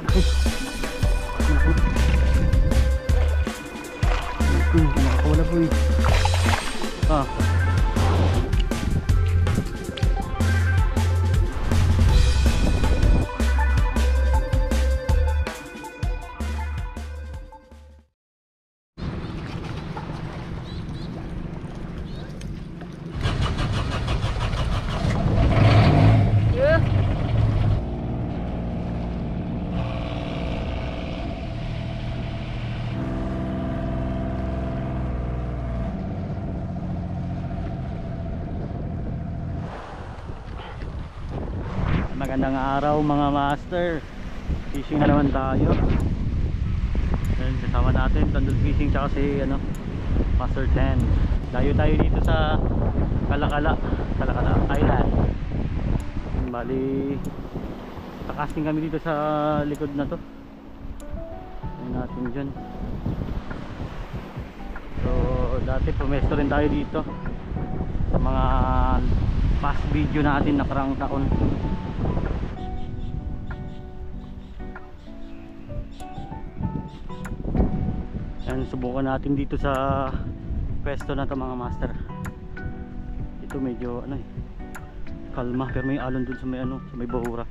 Nakakawala po eh. Ah. Magandang araw mga master. Fishing na naman tayo. Ayan, kasama natin Tandul Fishing tsaka si Master 10. Dayo tayo dito sa Kalakala Island. Bali kakasting kami dito sa likod na to. Ayan natin dyan. So dati pumesto rin tayo dito sa mga past video natin nakarang taon. Subukan natin dito sa pwesto na to mga master. Ito medyo kalma pero may alon dun sa may bahura.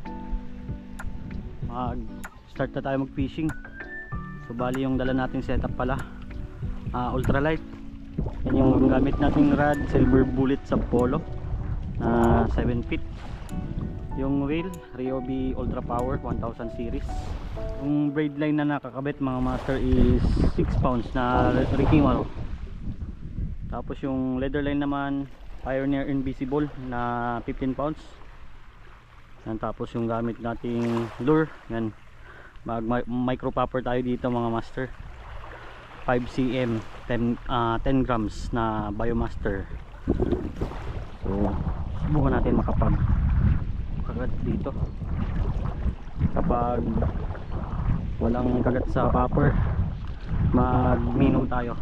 Start na tayo mag fishing. So bali yung dala nating setup pala ultralight. Yan yung gamit nating rod, silver bullet sa polo na 7 feet. Yung reel Ryobi Ultra Power 1000 series. Yung braid line na nakakabit mga master is 6 pounds na Rikimaro. Tapos yung leather line naman Pioneer Invisible na 15 pounds. Yan, tapos yung gamit nating lure, yan micro popper tayo dito mga master, 5 cm 10 grams na Biomaster. So subukan natin kagat dito. Kapag walang kagat sa popper, magminum tayo.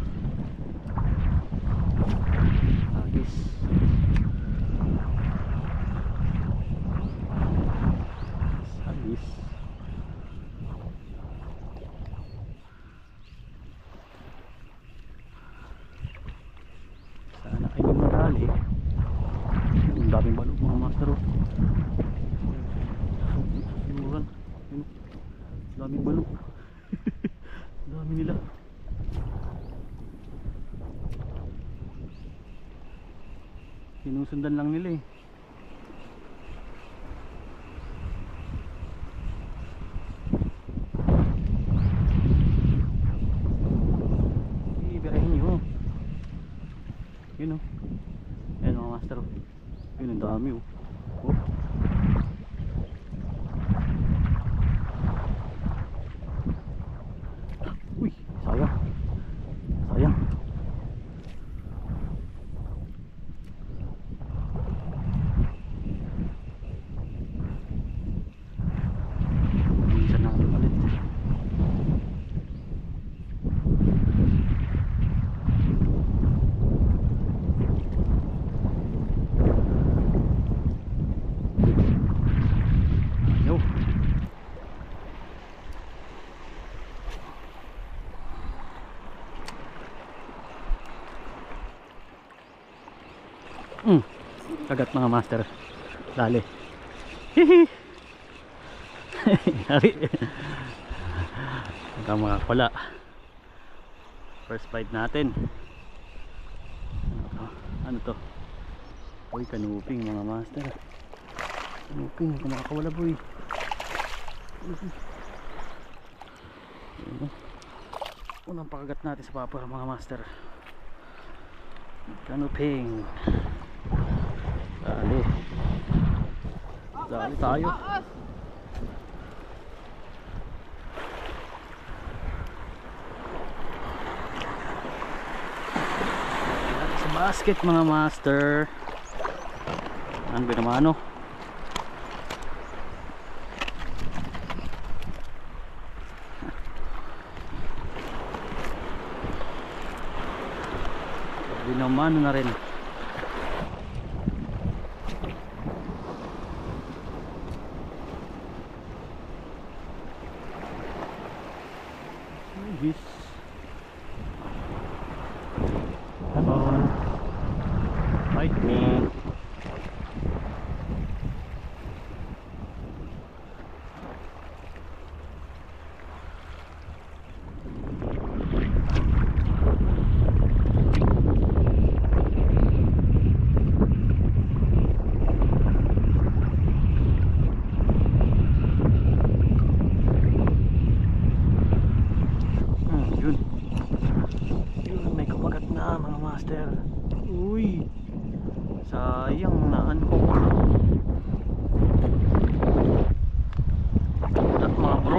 Agis. Agis. Sana ay gumarali. Ang daming balok mga master. Daming balok. Dami nila. Sinusundan lang nila eh. Ibirahin nyo. Yun o. Ayan mga master o. Yun ang dami o. Oh. Sayang. Bisa natin ulit. Yo. Kagat mga master. Dali. Hihi. Hari. Makakawala. First bite natin. Ano to? Uy, kanuping mga master. Kanuping, makakawala boy. Unang pakagat natin sa papa mga master. Kanuping. Dali. Dali tayo. Sa basket mga master. Ano ba naman ano? Binamano na rin. Huggies. Habon. Bite me. Yun, may kumagat na mga master. Uy, sayang na unhook. Mga bro.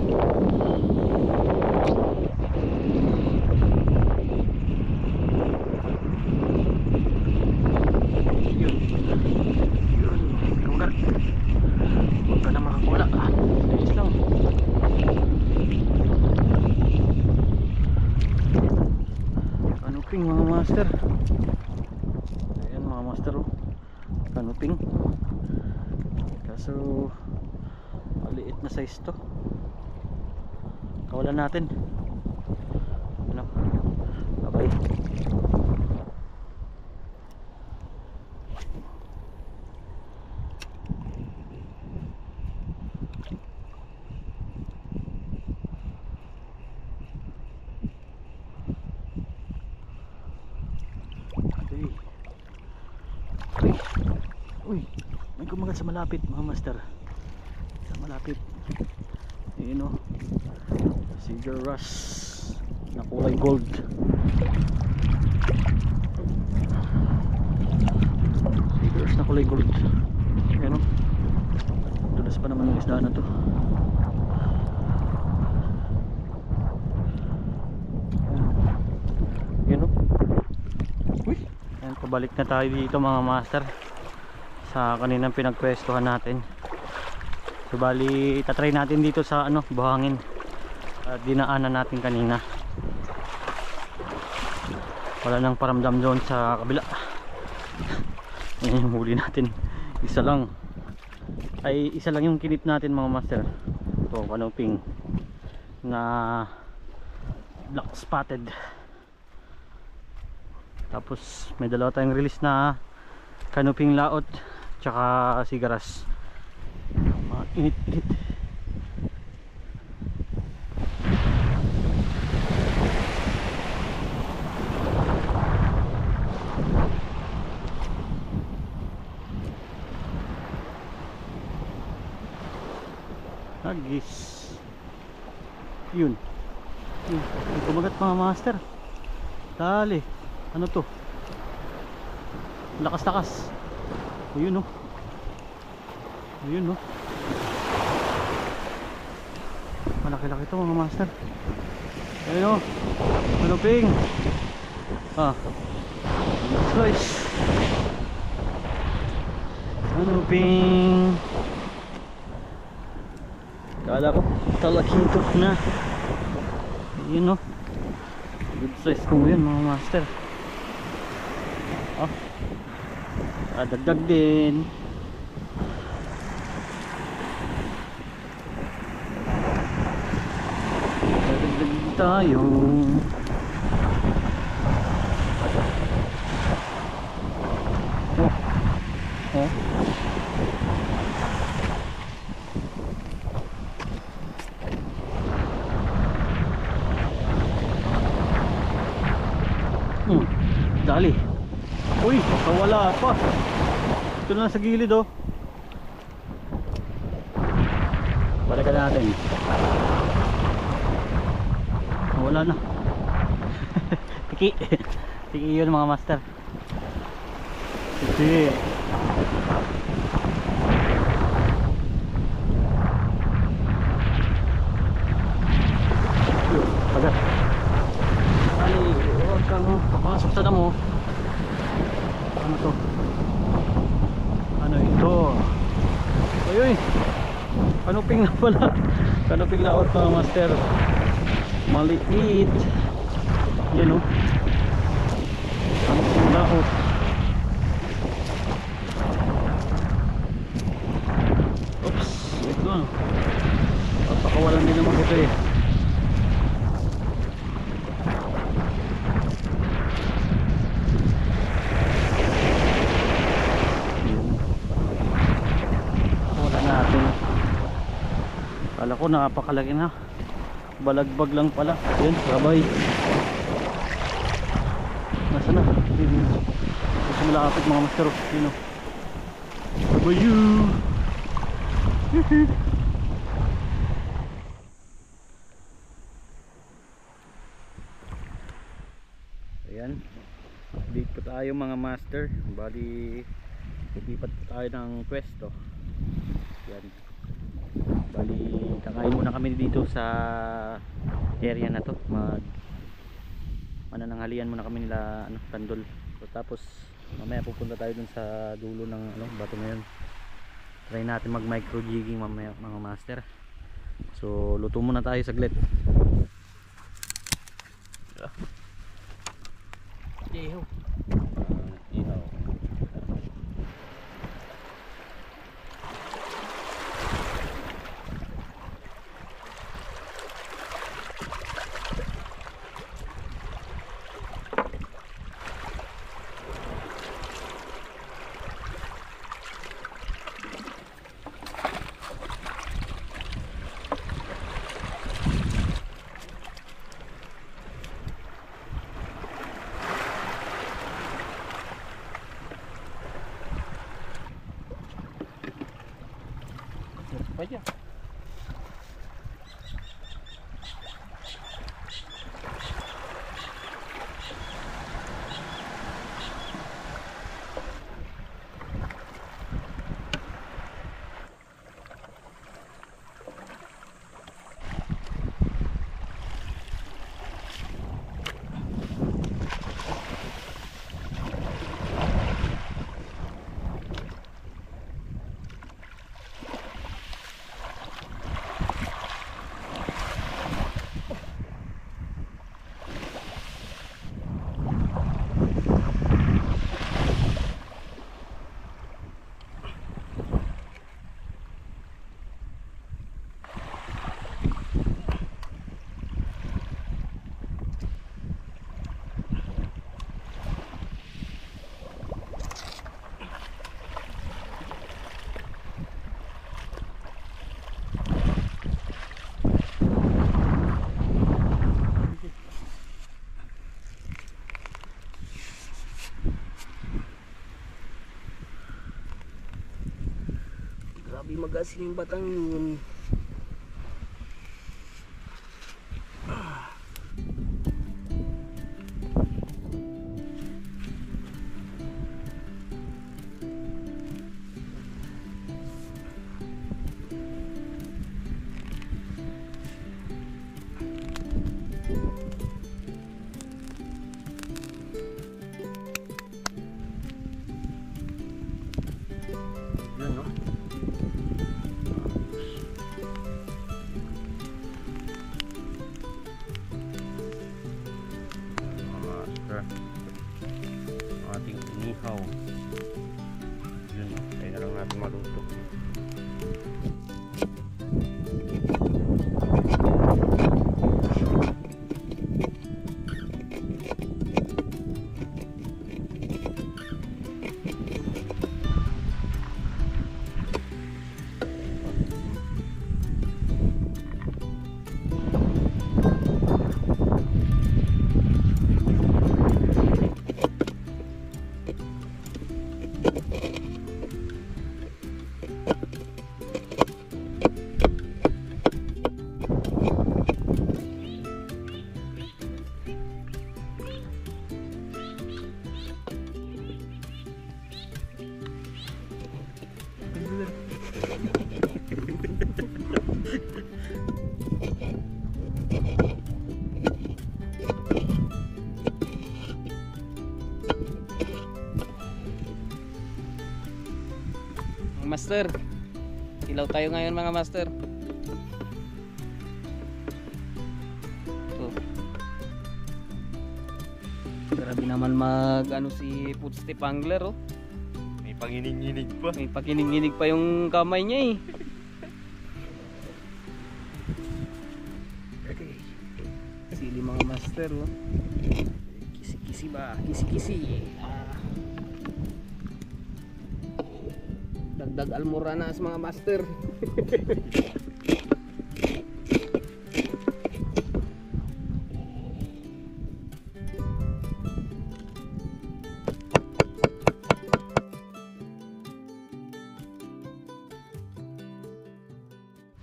Yun, may kumagat. Huwag ka na makakula. Ayos lang. Kanuping mga master. Ayan mga master, oh. Kanuping. Kaso maliit na size to. Kawalan natin. Ano? Okay. Uy, may kumagat sa malapit mga master. Sa malapit. Ayun, oh. Cigar rush na kulay gold. Cigar rush na kulay gold. Ayun, oh. Dulas pa naman yung isda na to. Ayun, oh. Uy, ayan, pabalik na tayo dito mga master sa kaninang pinagpwestuhan natin. So bali itatry natin dito sa ano, buhangin dinaanan natin kanina. Wala nang paramdam doon sa kabila. Yan yung huli natin. Isa lang yung kinip natin mga master. Ito, kanuping na black spotted. Tapos may dalawa tayong release na kanuping laot tsaka sigaras. Init-init. Hagis. Yun. Kumagat mga master. Dali. Ano to? Lakas-lakas. Ayun, oh. Ayun, oh. Malaki-laki ito mga master. Ayun, oh. Kanuping. Slice. Kanuping. Kala ko talakito na. Ayun, oh. Good size ko yun mga master. Dagdag din. Dagdag tayo. Dali. Uy, kawala pa. Ito na sa gilid, oh. Balikan natin. Wala na. Tiki. Tiki yun mga master. Tiki. Pagat. Ay, huwag kang papasok sa damo. Ano to? Ano ito? Uy, kanuping na pala. Kanuping laot mga master. Maliit. Yan, oh. Kanuping laot. Oops, ito. Papakawalan din naman ito eh. Kala ko napakalaki na. Balagbag lang pala. Ayun, sabay. Nasaan na? Gusto malapit mga master. Yun o. Bayu! Ayan. Update po tayo mga master. Bali, lipat po tayo ng pwesto. Yan. Bali, kakain muna kami dito sa area na to. Manananghalian muna kami nila Tandol. So, tapos mamaya pupunta tayo dun sa dulo ng bato na yun. Try natin mag micro jigging mamaya mga master. So luto muna tayo saglit. Ihaw. Ihaw. Aja. Grabe magasin yung batang yun. Yun no? Ating inihaw. Yun, kaya lang natin maluto. Master, ilaw tayo ngayon mga master. Grabe naman mag si footstep angler oh. May panginig-inig pa. May pakinig-inig pa yung kamay niya eh. Sili mga master oh. Kisi-kisi ba? Kisi-kisi. Dagdag almoranas mga master.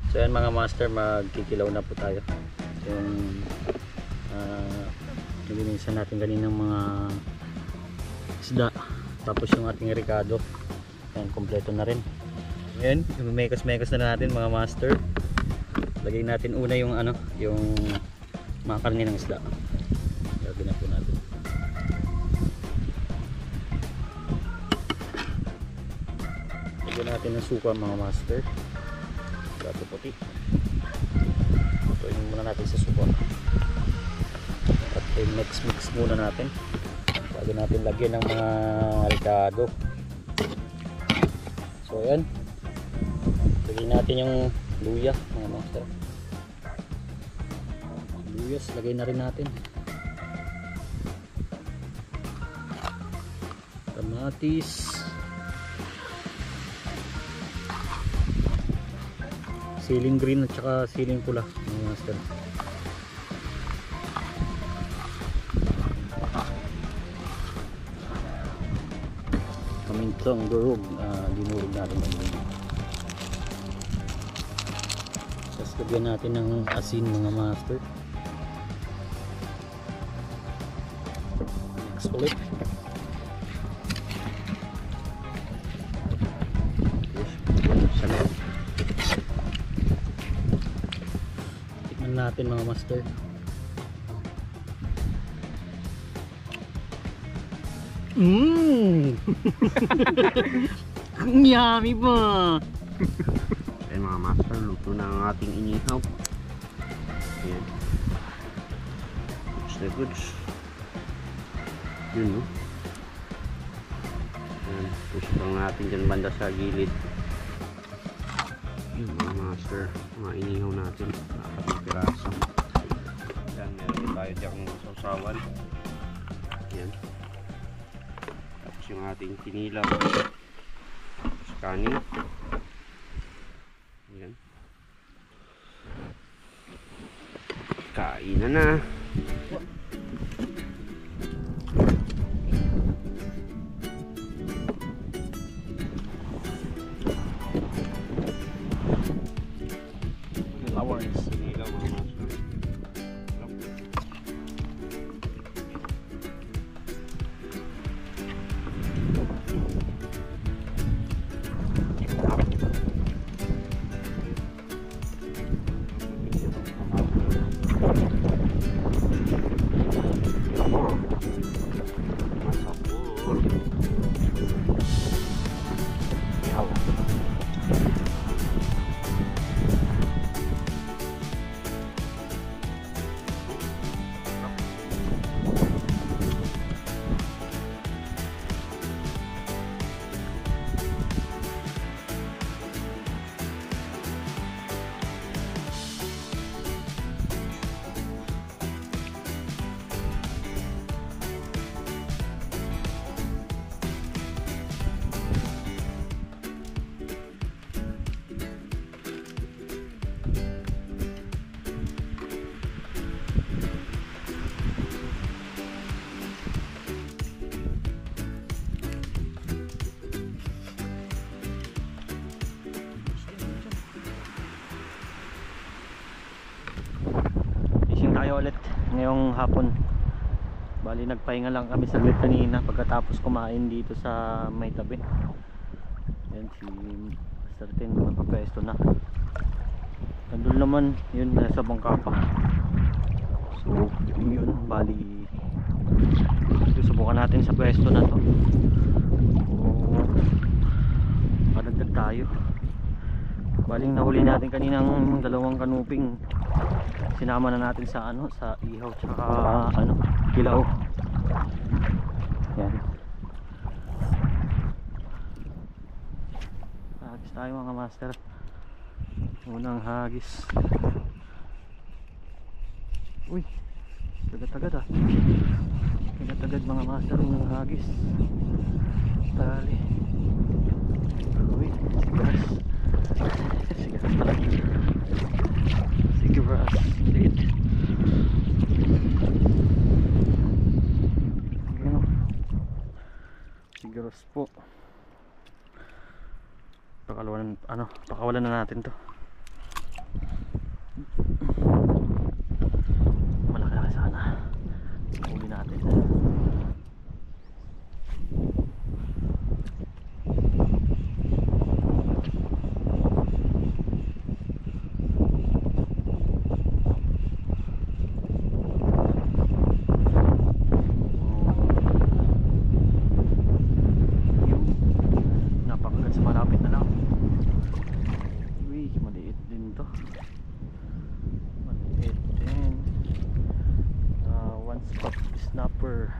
So yan mga master, magkikilaw na po tayo. Yung nilinisan natin kaninang mga isda, tapos yung ating ricado, yan, kompleto na rin. Ngayon, mekos-mekos na natin mga master. Lagay natin una yung yung mga karne ng isda. Lagyan na po natin. Lagyan natin ng suka mga master. Gato puti. Tuloy muna natin sa suka. At mix muna natin bago natin lagyan ng mga ricado. So ayan, lagyan natin yung luya mga master. Luyas lagay na rin natin, kamatis, siling green at saka siling pula mga master. Kamintong durog, dinurog natin. Tapos lagyan natin ng asin mga master. Next ulit. Tikman natin mga master. Yummy pa. Ayan mga master, luto na ang ating inihaw. Ayan. Goods na goods. Yun, no? Ayan, push lang natin dyan banda sa gilid. Yun mga master, mga inihaw natin. Nakapatong piraso. Ayan, meron din tayo dyan sausawan. Ayan. Tapos yung ating kinilaw. Tapos kanin. Ayan. Kain na. Flowers. Kinilaw mga master. Tayo ulit ngayong hapon. Bali nagpahinga lang kami saglit kanina pagkatapos kumain dito sa may tabi. Yan si Master Tin magpapwesto na. Nandun naman yun nasa bangka pa. So yun, bali susubukan natin sa pwesto na to. So padagdag tayo. Baling nahuli natin kaninang dalawang kanuping. Sinama na natin sa sa ihaw tsaka kilaw. Yan. Hagis tayo mga master. Unang hagis. Uy, tagad-tagad tagad-tagad mga master, unang hagis. Tali. Uy, sigaras. Sigaras pala. Sigaras. Liit. Sigaras po. Pakawalan na natin to. natin. Napakagat sa malapit na lang. Uy, maliit din to. Maliit din. One spot snapper.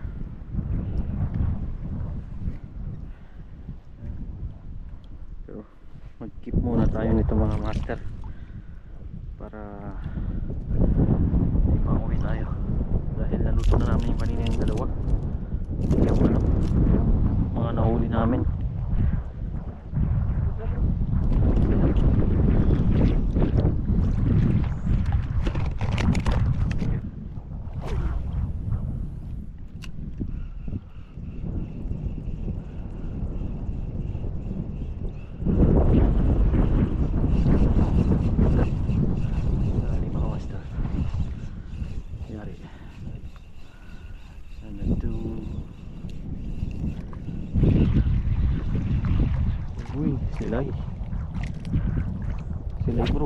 Pero mag-keep muna tayo nito mga master para hindi pauwi tayo dahil naluto na namin yung kanina yung dalawa, yung ano, yung mga nahuli namin. Uy, silay bro.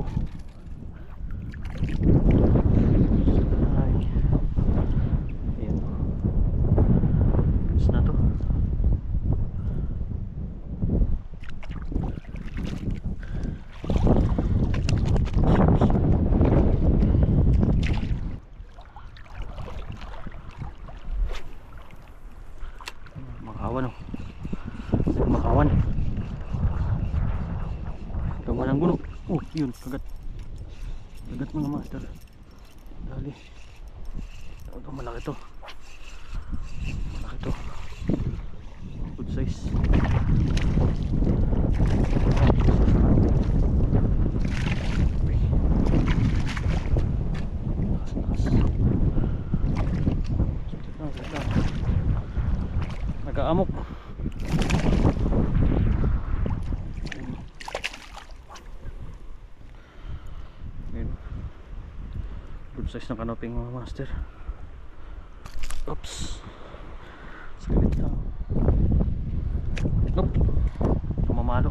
Ay, ayan, tapos na to. Makawan oh, makawan. Tama ng gulo. Oh, yun, kagat mga master. Dali. Ito, malaki to. Good size. Nag-aamok. Good size ng kanoping mga master. Oops, saglit lang. Nope, mamalo.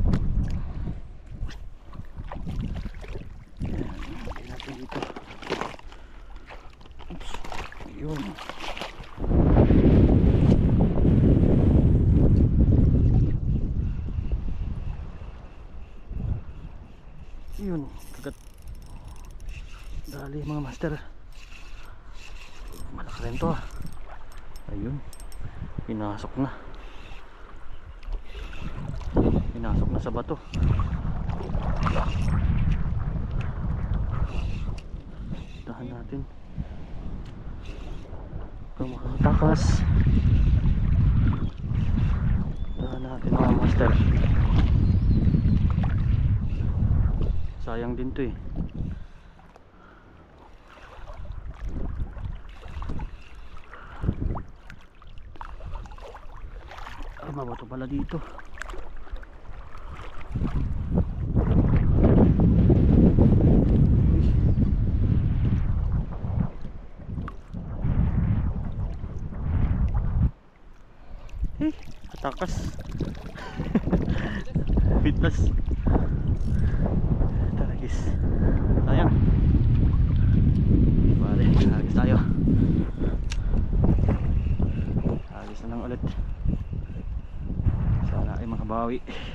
Ayan, hindi natin dito. Oops, yun. Yun, kagat. Dali mga master. Malaki rin to ah. Ayun, pinasok na sa bato. Tahan natin kung makatakas. Tahan natin mga master. Sayang din to eh. Mabato pala dito. Takas. Fitness. Taragis. Sayang. Bale, agis tayo. Agis na lang ulit. Sana ay makabawi.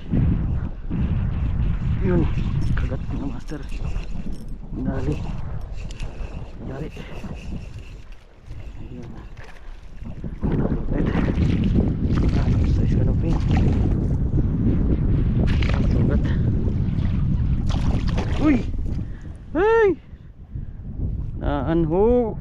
Yun, kagat ng master. Dali. Dali. Ayun. Size kanoping. Sugat. Uy! Hey! Naanho!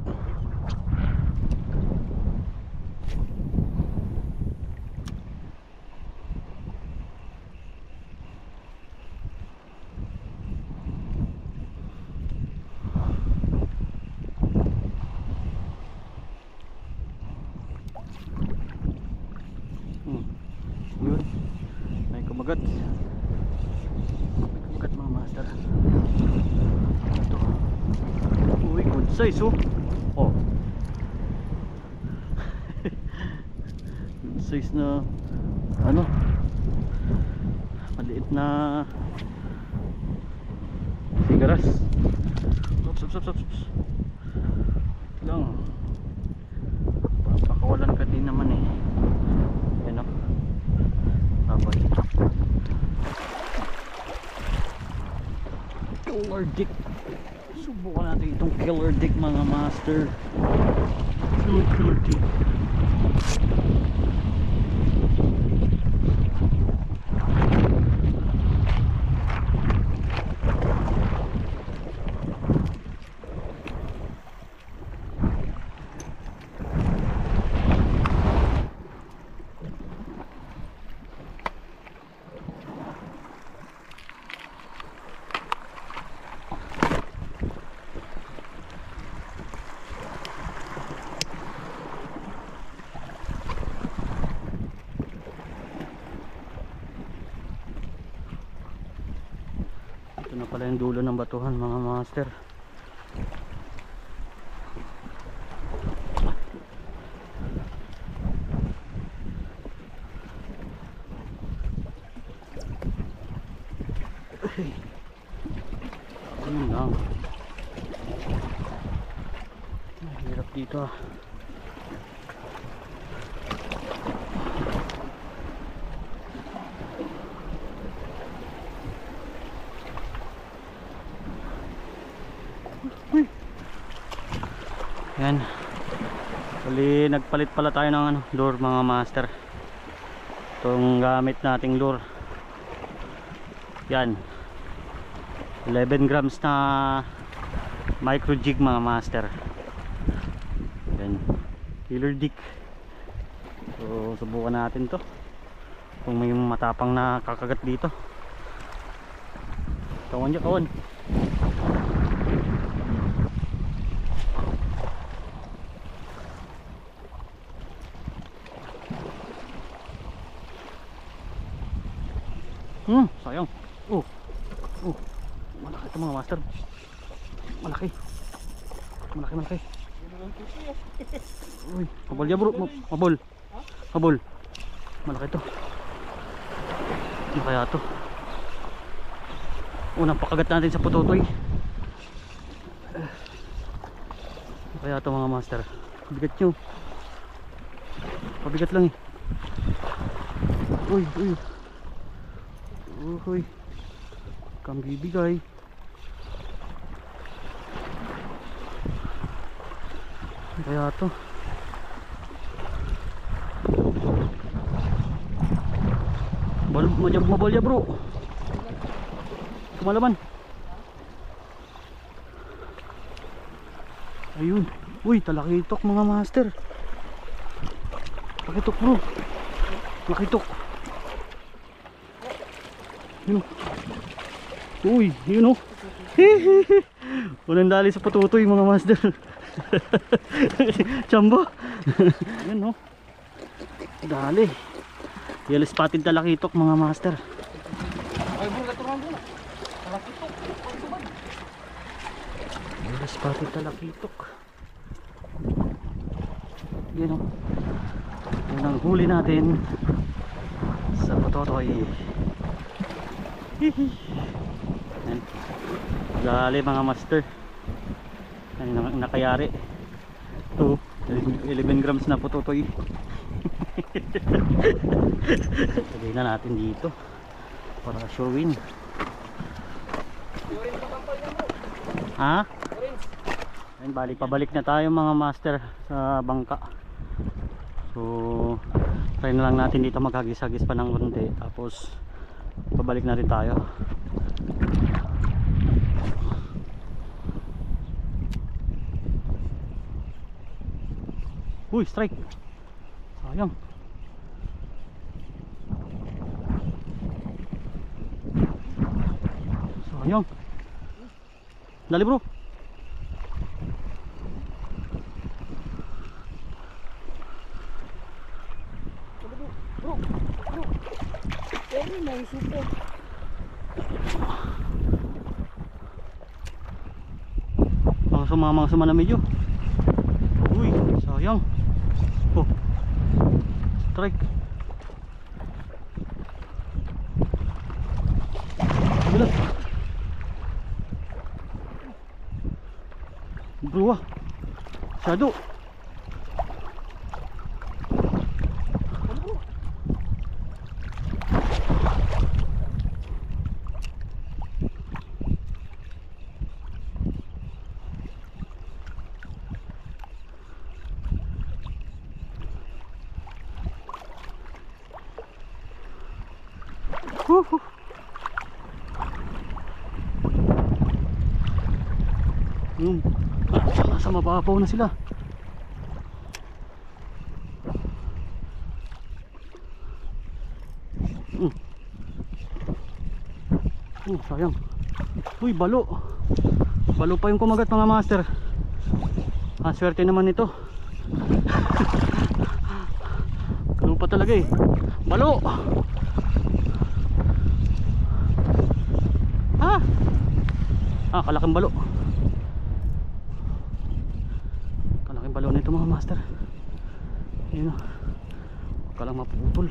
Yun, may kumagat mga master. Ito, uy, good size oh. Oh, size na ano, maliit na sigaras. Ops. Lang. Papakawalan ka din naman eh. Yan o. Babay. Killer dick. Subukan natin itong killer dick mga master. Killer dick. Ito na pala yung dulo ng batuhan mga master. Ayun lang. Hirap dito ah. Yan. Bali nagpalit pala tayo ng ano, lure mga master. Itong gamit nating lure. Yan. 11 grams na micro jig mga master. Yan. Killer dick. So subukan natin to. Kung may matapang na kakagat dito. Kawan niya, kawan. Sayang. Malaki ito mga master. Malaki. Uy, mabol ya bro. Mabol. Malaki ito. Ano kaya ito? Unang pakagat natin sa putotoy. Ano kaya ito mga master? Bigat nyo. Pabigat lang eh. Uy. Kang bibigay. Kaya to. Mabal ya bro. Kumalaman. Ayun. Uy, talakitok mga master. Talakitok bro. Talakitok. Yun. Uy, yun o. Unang dali sa patutoy mga master. Chambo. Yun o. Dali. Yellow spotted talakitok mga master. Yellow spotted talakitok. Yun o. Yun ang huli natin sa patutoy. Yan. Dali mga master. Yan, nakayari. Ito 11 grams na putotoy. Lagay na natin dito para showin. Ha? Yan, pabalik na tayo mga master sa bangka. So try na lang natin dito maghagis-hagis pa ng konti. Tapos pabalik na rin tayo. Uy, strike. Sayang. Dali bro. Mga sumama na medyo. Uy, sayang. Oh. Strike. Bro, shadow. Woohoo. Nasa mababaw na sila. Sayang. Uy, balo. Balo pa yung kumagat mga master. Swerte naman ito. Balo pa talaga eh. Balo. Kalaking balo. Kalaking balo nito mga master. Ayun o. Kalang mapuputol.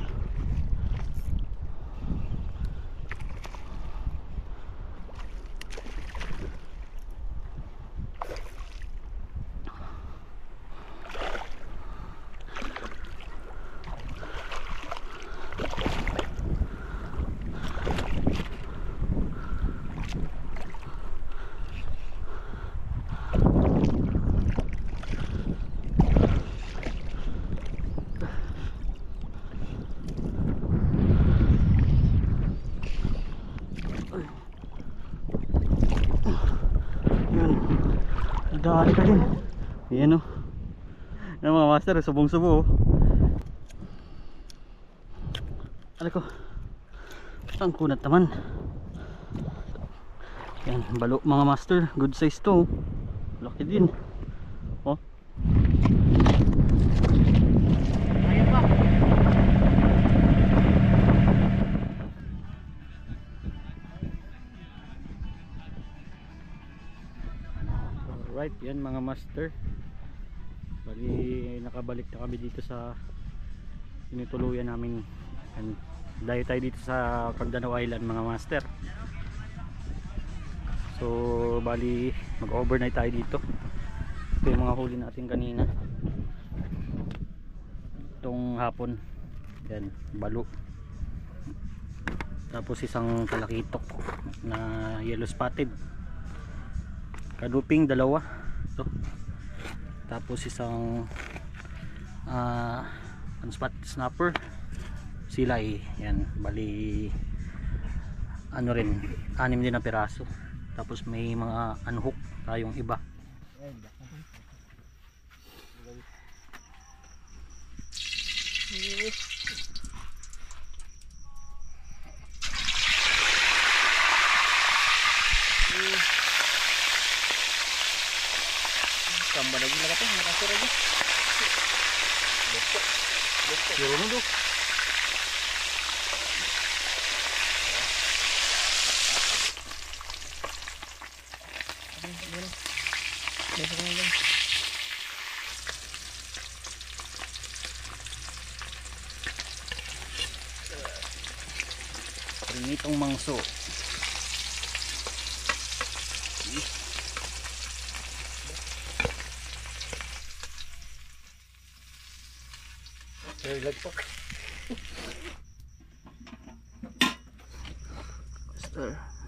Dali ka din. Ayan o. Yan mga master, subong-subo. Alay ko. Ang kunat naman. Yan, balo mga master. Good size to. Laki din. Oh. Ayan pa. Right, yan mga master. Bali nakabalik na kami dito sa tinutuluyan namin. Dayo tayo dito sa Cagdanao Island mga master. So bali mag-overnight tayo dito. Ito yung mga huli natin kanina. Itong hapon. Yan, balo. Tapos isang talakitok na yellow spotted. Kaduping dalawa ito. Tapos isang spot snapper silay. Yan, bali ano rin 6 din na piraso. Tapos may mga unhook tayong iba. Tambah lagi lah kata, makasih aja. Besok, jauh dulu. Prinitong mangso. Lagpak. Stir.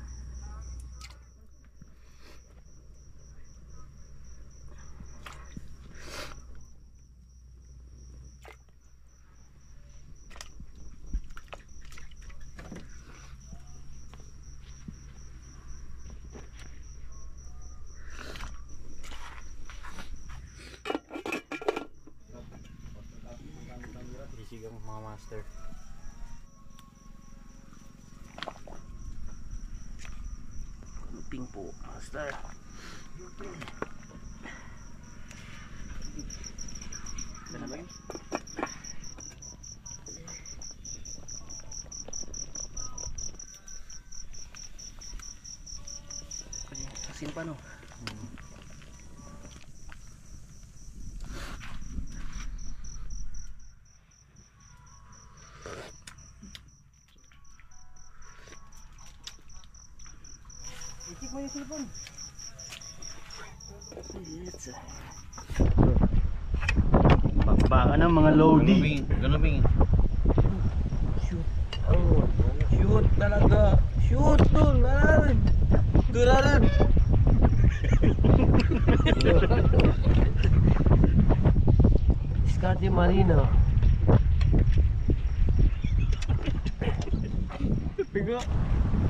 Sigang mga master. Luping po master. Ito na ba yun? Asin pa no? Ikip mo yung silpon. Bakbakan ng mga lodi. Galabing. Shoot talaga. Shoot dun. Laran. Duraran. Diskarte Marina. Piga.